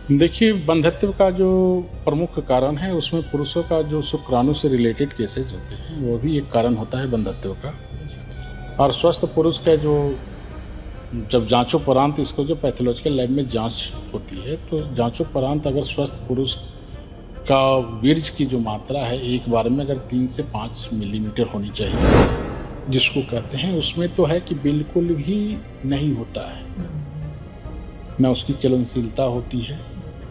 देखिए, बंधत्व का जो प्रमुख कारण है उसमें पुरुषों का जो शुक्राणु से रिलेटेड केसेस होते हैं वो भी एक कारण होता है बंधत्व का। और स्वस्थ पुरुष का जो जब जांचोपरांत इसको जो पैथोलॉजिकल लैब में जांच होती है तो जांचोपरांत अगर स्वस्थ पुरुष का वीर्य की जो मात्रा है एक बार में अगर 3 से 5 मिलीमीटर होनी चाहिए जिसको कहते हैं, उसमें तो है कि बिल्कुल भी नहीं होता है। न उसकी चलनशीलता होती है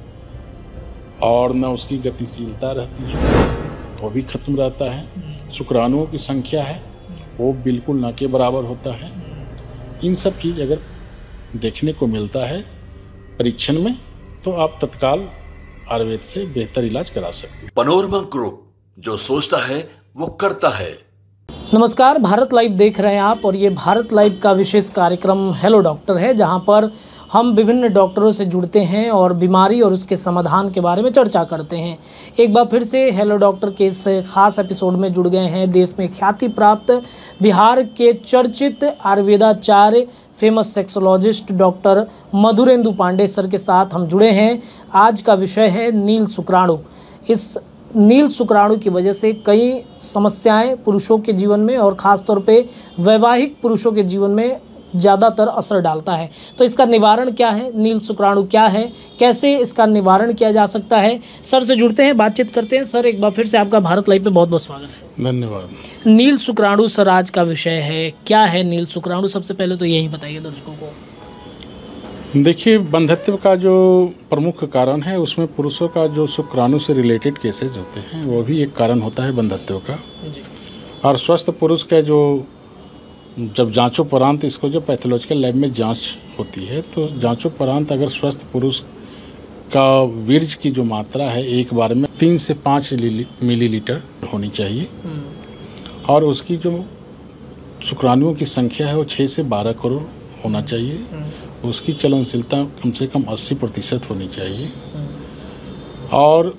और न उसकी गतिशीलता रहती है, वो भी खत्म रहता है। शुक्राणुओं की संख्या है वो बिल्कुल न के बराबर होता है। इन सब चीज़ अगर देखने को मिलता है परीक्षण में तो आप तत्काल आयुर्वेद से बेहतर इलाज करा सकते हैं। पनोरमा ग्रुप, जो सोचता है वो करता है। नमस्कार, भारत लाइव देख रहे हैं आप और ये भारत लाइव का विशेष कार्यक्रम हेलो डॉक्टर है, जहां पर हम विभिन्न डॉक्टरों से जुड़ते हैं और बीमारी और उसके समाधान के बारे में चर्चा करते हैं। एक बार फिर से हेलो डॉक्टर के इस खास एपिसोड में जुड़ गए हैं देश में ख्याति प्राप्त बिहार के चर्चित आयुर्वेदाचार्य famous sexologist doctor Madhurendu Pandey sir के साथ हम जुड़े हैं। आज का विषय है नील शुक्राणु। इस नील शुक्राणु की वजह से कई समस्याएं पुरुषों के जीवन में और ख़ास तौर पे वैवाहिक पुरुषों के जीवन में ज़्यादातर असर डालता है। तो इसका निवारण क्या है, नील शुक्राणु क्या है, कैसे इसका निवारण किया जा सकता है, सर से जुड़ते हैं, बातचीत करते हैं। सर, एक बार फिर से आपका भारत लाइव पे बहुत बहुत स्वागत है। धन्यवाद। नील शुक्राणु सर आज का विषय है, क्या है नील शुक्राणु? सबसे पहले तो यही बताइए दर्शकों को। देखिए, बंधत्व का जो प्रमुख कारण है उसमें पुरुषों का जो शुक्राणु से रिलेटेड केसेस होते हैं वो भी एक कारण होता है बंधत्व का। और स्वस्थ पुरुष का जो जब जांचोपरांत इसको जो पैथोलॉजिकल लैब में जांच होती है तो जांचोपरांत अगर स्वस्थ पुरुष का वीर्य की जो मात्रा है एक बार में 3 से 5 मिलीलीटर होनी चाहिए और उसकी जो शुक्राणुओं की संख्या है वो 6 से 12 करोड़ होना चाहिए। उसकी चलनशीलता कम से कम 80% होनी चाहिए। और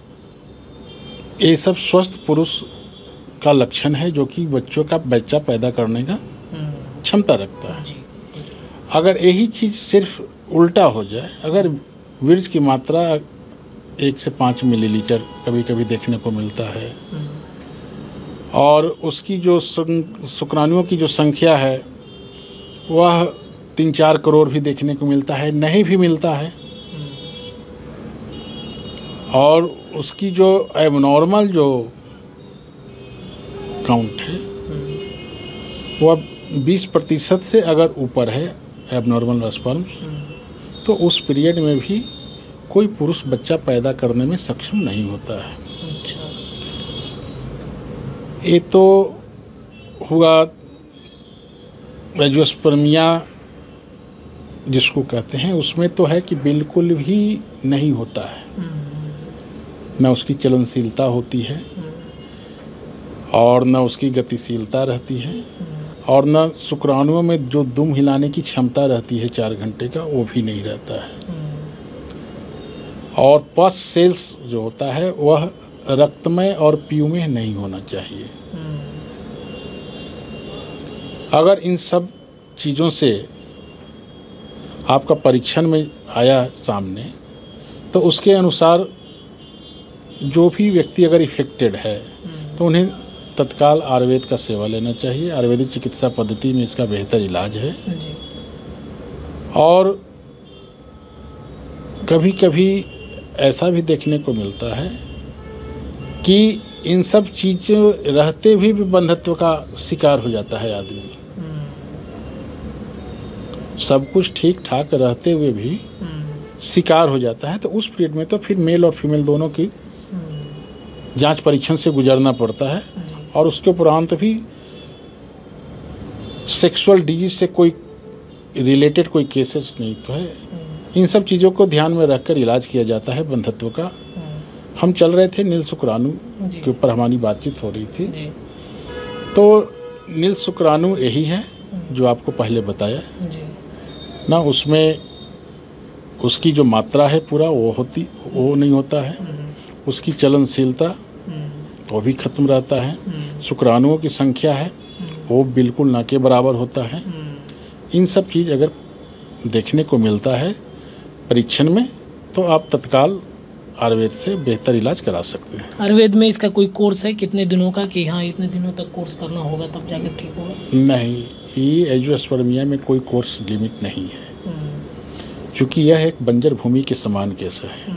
ये सब स्वस्थ पुरुष का लक्षण है जो कि बच्चों का बच्चा पैदा करने का क्षमता रखता है। अगर यही चीज़ सिर्फ उल्टा हो जाए, अगर वीर्य की मात्रा 1 से 5 मिलीलीटर कभी कभी देखने को मिलता है और उसकी जो शुक्राणुओं की जो संख्या है वह 3-4 करोड़ भी देखने को मिलता है, नहीं भी मिलता है, और उसकी जो एबनॉर्मल जो काउंट है वह 20% से अगर ऊपर है एबनॉर्मल स्पर्म्स, तो उस पीरियड में भी कोई पुरुष बच्चा पैदा करने में सक्षम नहीं होता है। ये तो हुआ एंजियोस्पर्मिया जिसको कहते हैं, उसमें तो है कि बिल्कुल भी नहीं होता है। न उसकी चलनशीलता होती है और न उसकी गतिशीलता रहती है और न शुक्राणुओं में जो दुम हिलाने की क्षमता रहती है 4 घंटे का, वो भी नहीं रहता है। और पस सेल्स जो होता है वह रक्तमय और पीयूमय नहीं होना चाहिए। अगर इन सब चीज़ों से आपका परीक्षण में आया सामने तो उसके अनुसार जो भी व्यक्ति अगर इफेक्टेड है तो उन्हें तत्काल आयुर्वेद का सेवा लेना चाहिए। आयुर्वेदिक चिकित्सा पद्धति में इसका बेहतर इलाज है। और कभी कभी ऐसा भी देखने को मिलता है कि इन सब चीज़ें रहते भी बंधत्व का शिकार हो जाता है आदमी। सब कुछ ठीक ठाक रहते हुए भी शिकार हो जाता है, तो उस पीरियड में तो फिर मेल और फीमेल दोनों की जांच परीक्षण से गुजरना पड़ता है। और उसके उपरांत भी सेक्सुअल डिजीज से कोई रिलेटेड कोई केसेस नहीं तो है। इन सब चीज़ों को ध्यान में रखकर इलाज किया जाता है बंधत्व का। हम चल रहे थे नील शुक्राणु के ऊपर, हमारी बातचीत हो रही थी। तो नील शुक्राणु यही है जो आपको पहले बताया ना, उसमें उसकी जो मात्रा है पूरा वो नहीं होता है। उसकी चलनशीलता वो भी खत्म रहता है। शुक्राणुओं की संख्या है वो बिल्कुल ना के बराबर होता है। इन सब चीज़ अगर देखने को मिलता है परीक्षण में तो आप तत्काल आयुर्वेद से बेहतर इलाज करा सकते हैं। आयुर्वेद में इसका कोई कोर्स है कितने दिनों का कि हाँ इतने दिनों तक कोर्स करना होगा तब जाकर ठीक होगा? नहीं, ये एंजियोस्पर्मिया में कोई कोर्स लिमिट नहीं है, क्योंकि यह एक बंजर भूमि के समान केस है।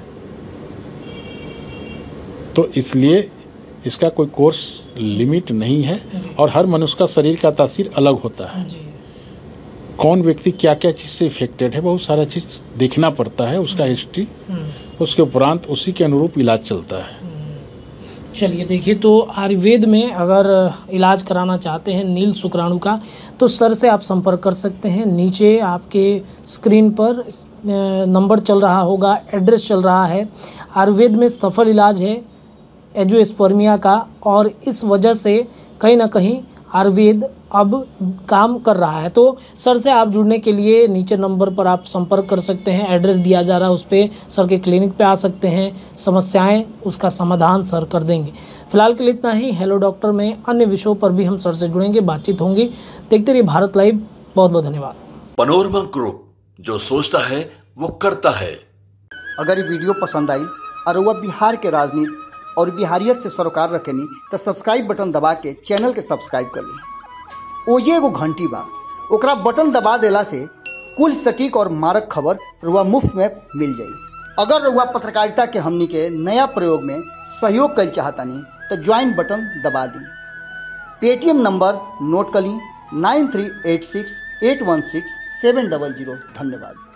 तो इसलिए इसका कोई कोर्स लिमिट नहीं है और हर मनुष्य का शरीर का तासीर अलग होता है। कौन व्यक्ति क्या क्या चीज़ से इफेक्टेड है, बहुत सारा चीज़ देखना पड़ता है, उसका हिस्ट्री, उसके उपरांत उसी के अनुरूप इलाज चलता है। चलिए देखिए, तो आयुर्वेद में अगर इलाज कराना चाहते हैं नील शुक्राणु का तो सर से आप संपर्क कर सकते हैं। नीचे आपके स्क्रीन पर नंबर चल रहा होगा, एड्रेस चल रहा है। आयुर्वेद में सफल इलाज है एंजियोस्पर्मिया का और इस वजह से कहीं ना कहीं आयुर्वेद अब काम कर रहा है। तो सर से आप जुड़ने के लिए नीचे नंबर पर आप संपर्क कर सकते हैं, एड्रेस दिया जा रहा है, उस पर सर के क्लिनिक पे आ सकते हैं, समस्याएं उसका समाधान सर कर देंगे। फिलहाल के लिए इतना ही। हेलो डॉक्टर में अन्य विषयों पर भी हम सर से जुड़ेंगे, बातचीत होंगी। देखते रहिए भारत लाइव। बहुत बहुत धन्यवाद। पनोरमा ग्रुप, जो सोचता है वो करता है। अगर ये वीडियो पसंद आई और वह बिहार के राजनीति और बिहारियत से सरोकार रखेनी तो सब्सक्राइब बटन दबा के चैनल के सब्सक्राइब कर ली। ओजे एगो घंटी बा, ओकरा बटन दबा देला से कुल सटीक और मारक खबर रुआ मुफ्त में मिल जाई। अगर रुआ पत्रकारिता के हमनी के नया प्रयोग में सहयोग कर चाहतानी तो ज्वाइन बटन दबा दी। पेटीएम नंबर नोट कर ली 9386816700। धन्यवाद।